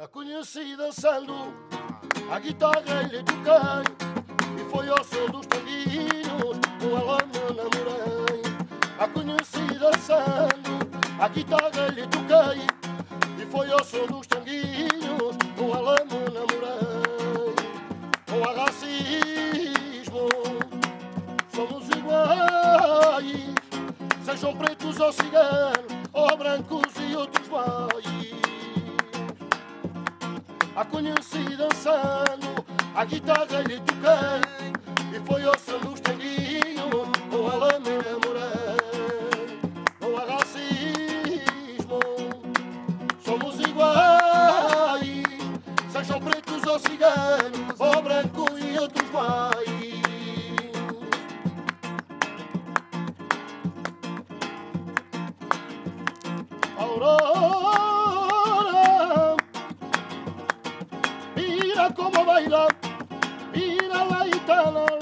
A conheci dançando, a guitarra lhe toquei, e foi ao som dos tanguinhos, com ela me namorei. A conheci dançando, a guitarra lhe toquei, e foi ao som dos tanguinhos, com ela me namorei. Não há racismo, somos iguais, sejam pretos ou ciganos, ou brancos e outros mais. A conheci dançando, a guitarra lhe toquei, e foi ao som dos tanguinhos, com ela me namorei. Não há racismo, somos iguais, sejam pretos ou ciganos, ou branco e outros mais. Aurora, mira como baila, mira la gitana.